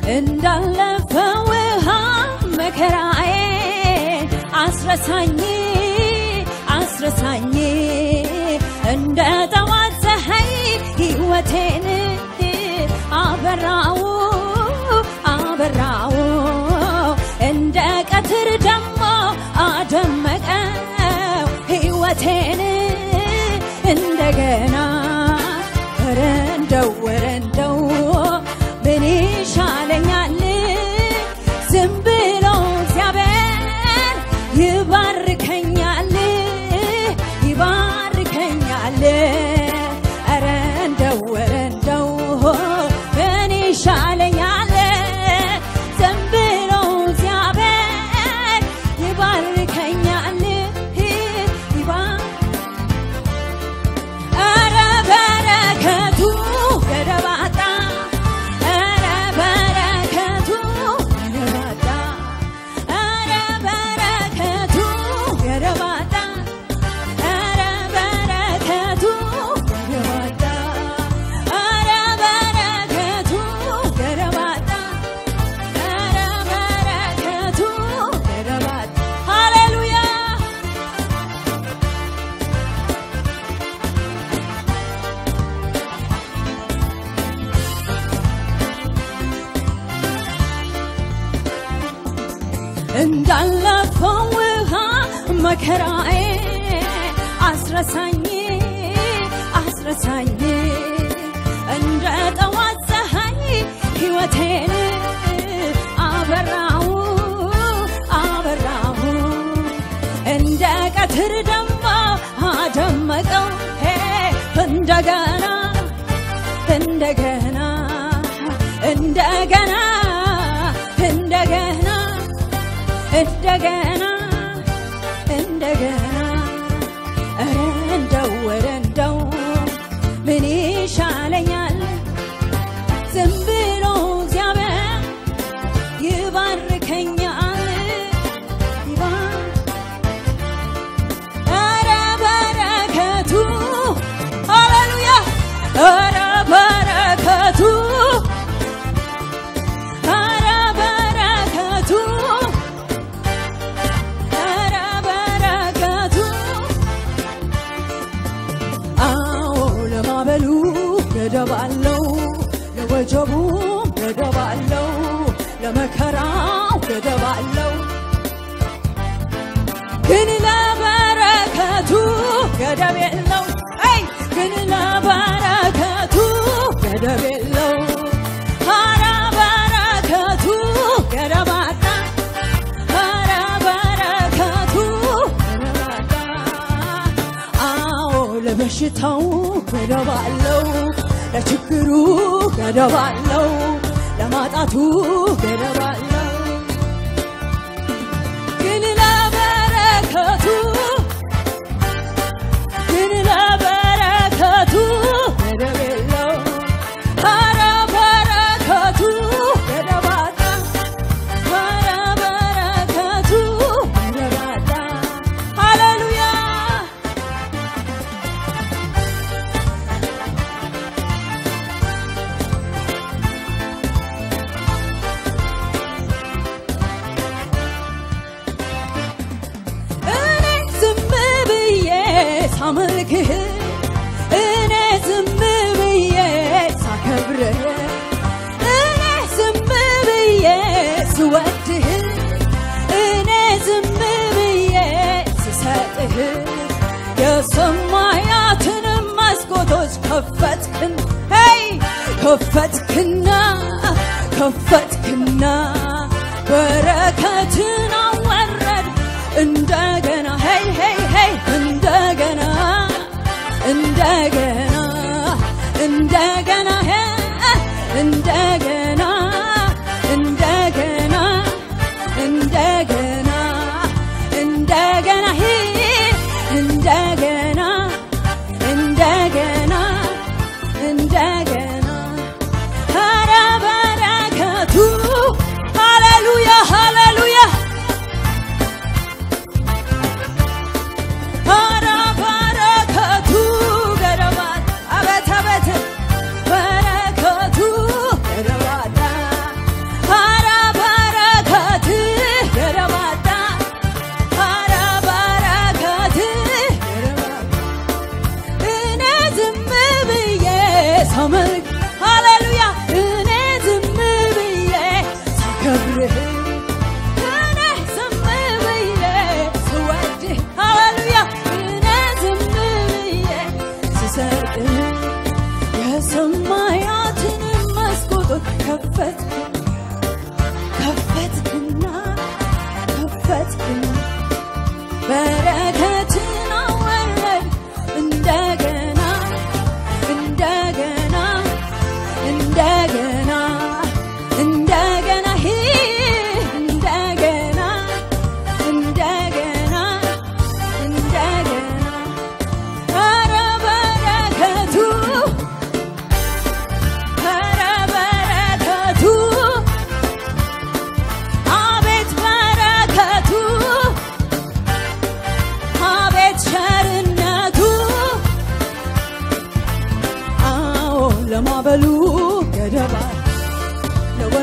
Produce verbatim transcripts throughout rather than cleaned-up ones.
እንዳለፈው ውሃ መከራዬ አስረሳኝ አስረሳኝ እንደ ጠዋት ፀሐይ ሕይወቴን አበራው አበራው እንደ ቀትር ደሞ አደመቀው ሕይወቴን እንደገና ረንደው ረንደው ምን ይሻለኛል ዝም ብሎ እግዚአብሔር ይባርከኛል ይባርከኛል ረንደው ረንደው ምን ይሻለኛል ዝም ብሎ እግዚአብሔር ይባርከኛል ይባር አረ በረከቱ ገደባታ አረ በረከቱ ገደባታ አረ በረከቱ ገደባታ አረ በረከቱ ገደባታ አረ በረከቱ ገደባታ አረ በረከቱ ገደባታ ሃሌሉያ እንዳለፈው ውሃ መከራዬ አስረሳኝ አስረሳኝ እንደ ጠዋት ፀሐይ ሕይወቴን አበራው አበራው እንደ ቀትር ደሞ አደመቀው እንደገና እንደገና እንደገና እንደገና እንደገና እንደገና ረንደው ረንደው ምን ይሻለኛል ዝም ብሎ እግዚአብሔር ይባርከኛል ይባር አረ በረከቱ ሃሌሉያ አረ በረከቱ አረ በረከቱ አረ በረከቱ አዎ ለማበሉ ገደባለው ለወጀቡ ገደባለው ለመከራው ገደባለው ግን ለበረከቱ ገደብ የለው አይ ግን ለበረከቱ ገደብ የለው አረ በረከቱ ገደባታ አረ በረከቱ ገደባታ አዎ ለበሽታው ገደባለው ለችግሩ ገደባለው ለማጣቱ ገደባለው ግን ለበረከቱ ግን ለበረከቱ ገደብ የለው አረ በረከቱ ገደባታ አረ በረከቱ ገደባታ ሃሌሉያ እኔ ዝም ብዬ ሳመልክህ እኔ ዝም ብዬ ሳከብርህ እኔ ዝም ብዬ ስወድህ እኔ ዝም ብዬ ስሰጥህ የሰማያትን መስኮቶች ከፈትክን ሄይ ከፈትክና ከፈትክና በረከትን አወረድ እንደገና ሄይ ሄይ ሄይ እንደገና እንደገና እንደገና እንደገና እንደገና እንደገና እንደገና እንደገና እንደገና እንደገና አረ በረከቱ ሃሌሉያ ሃሌሉያ አረ በረከቱ ገደባታ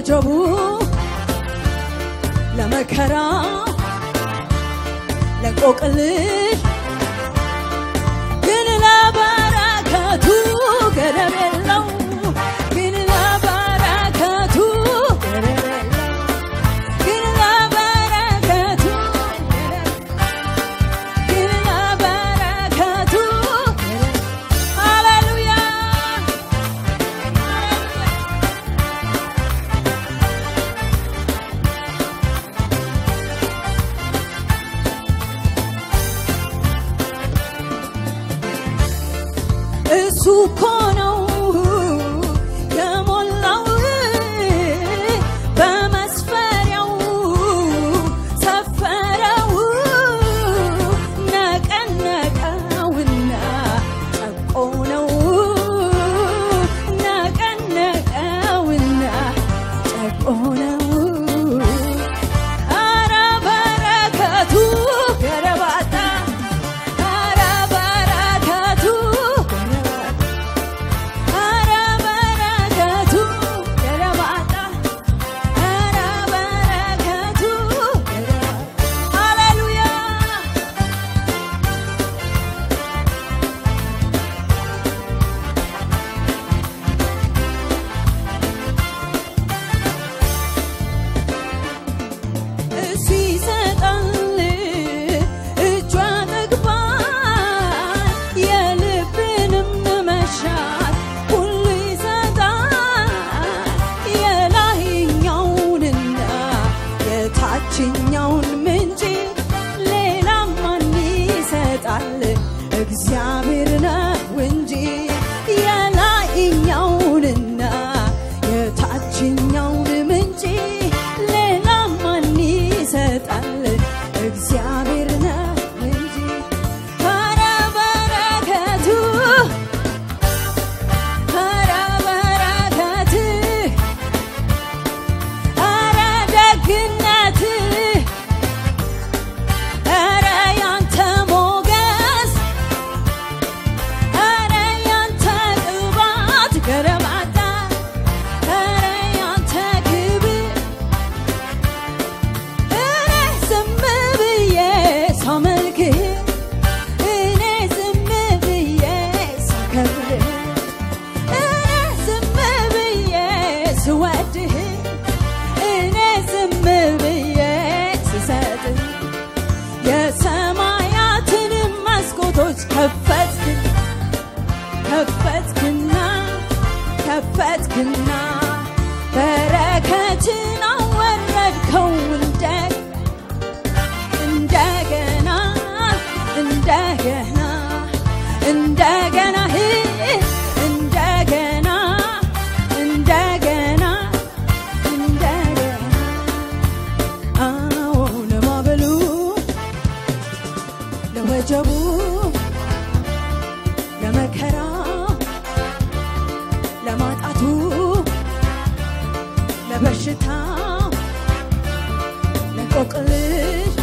ለወጀቡ ለመከራ ለቆቅልሽ ግን ለበረከቱ ገደብ የለው ግን ለበረከቱ ገደብ የለው ግን ለበረከቱ ግን ለበረከቱ ሃሌሉያ እሱ እኮ ነው የሞላው በመስፈሪያው ሰፈረው ነቀነቀውና ጨቆነው ነቀነቀውና ጨቆነው አረ በረከቱ ገረባታ አረ በረከቱ አረ በረከቱ ገረባታ አረ በረከቱ ሃሌሉያ እሱ ይሰጣል እጇ ጠግባል የልብንም መሻት ሁሉ ይሰጣል የላይኛውንና የታችኛውን ምንጭ ሌላ ማን ይሰጣል እግዚአብሔር ነው እንጂ የላይኛውንና የታችኛውን ምንጭ ሌላ ማን ይሰጣል እግዚአብሔር ነው እንጂ አረ በረከቱ አረ በረከቱ አረ ደግነቱ አረ ያንተ ሞገስ አረ ያንተ ቅባት ገረባታ አረ ያንተ ክብር እኔ ዝም ብዬ ሳመልክህ እኔ ዝም ብዬ ሳከብርህ እኔ ዝም ብዬ ስወድህ እኔ ዝም ብዬ ስሰጥህ የሰማያትን መስኮቶች ከፈትክ ከፈትክና ከፈትክና በረከትን አወረድከው እንደ እንደገና እንደገና እንደገና እንደገና እንደገና እንደገና አዎ ለማዕበሉ ለወጀቡ ለመከራ ለማጣቱ ለበሽታ ለቆቅልሽ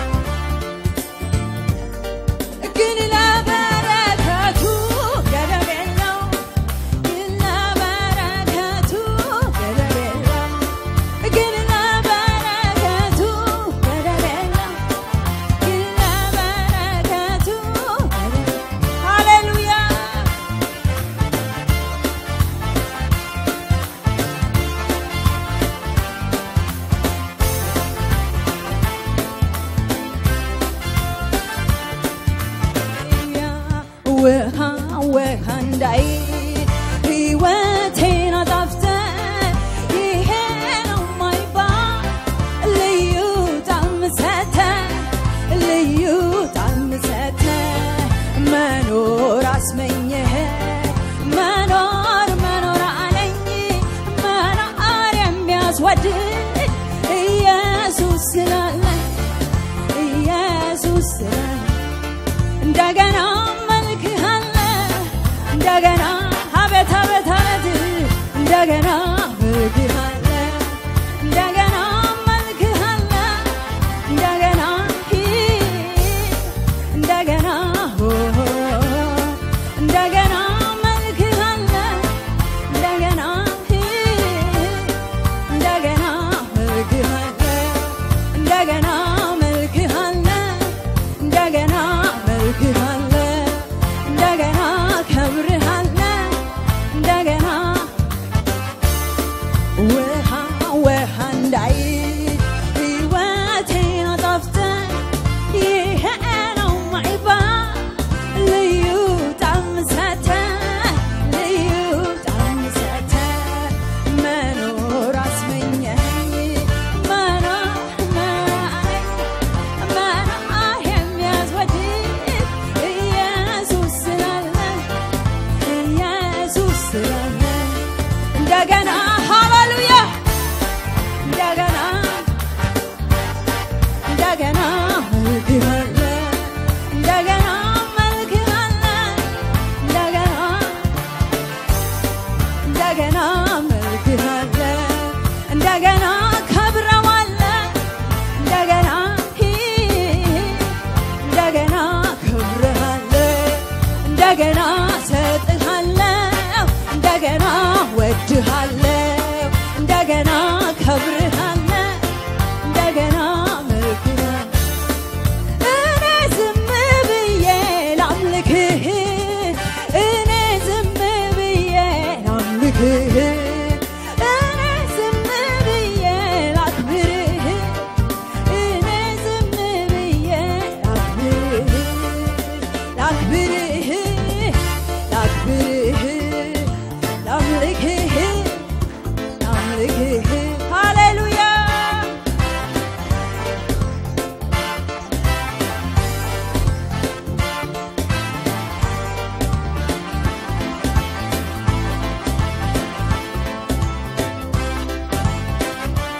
ግን ለበረከቱ ገደብ የለው ግን ለበረከቱ ገደብ የለው ግን ለበረከቱ ገደብ የለው ግን ለበረከቱ ሃሌሉያ ውሃ ውሃ እንዳይ ሕይወቴን አጣፍተህ ይሄ ነው የማይባል ልዩ ጣዕም ሰተህ ልዩ ጣዕም ሰተህ መኖር አስመኘህ መኖር መኖር አለኝ መኖር የሚያስወድድ ኢየሱስ ስላለኝ ኢየሱስ ስላለኝ እንደገና መልክሃለሁ እንደገና አቤት አቤት አቤት አመልክሃለሁ እንደገና ከብርሃለሁ እንደገና ውሃ ውሃ እንዳይ ሕይወቴን አጣፍተህ ይሄ ነው ማይባል ልዩ ጣዕም ሰጥተህ ልዩ ጣዕም ሰጥተህ መኖር አስመኘኝ መኖር መኖር የሚያስወድድ ኢየሱስ ስላለ ኢየሱስ ስላለ እንደገና ሃሌሉያ እንደገና እንደገና አመልክሃለሁ እንደገና አመልክሃለሁ እንደገና እንደገና አመልክሃለሁ እንደገና ከብረዋለሁ እንደገና እንደገና ከብረሃለሁ እንደገና ሰጥሃለሁ እንደገና ወድሃለሁ እንደገና ከብርሃለሁ እንደገና አመልክሃለሁ እኔ ዝም ብዬ ላምልክህ እኔ ዝም ብዬ ላምልክህ እኔ ዝም ብዬ ላክብርህ እኔ ዝም ብዬ ላክብርህ ላክብርህ ላክብርህ ላምልክህ ላምልክህ ሃሌሉያ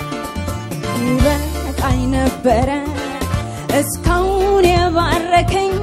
ይበቃኝ ነበረ እስካሁን የባረከኝ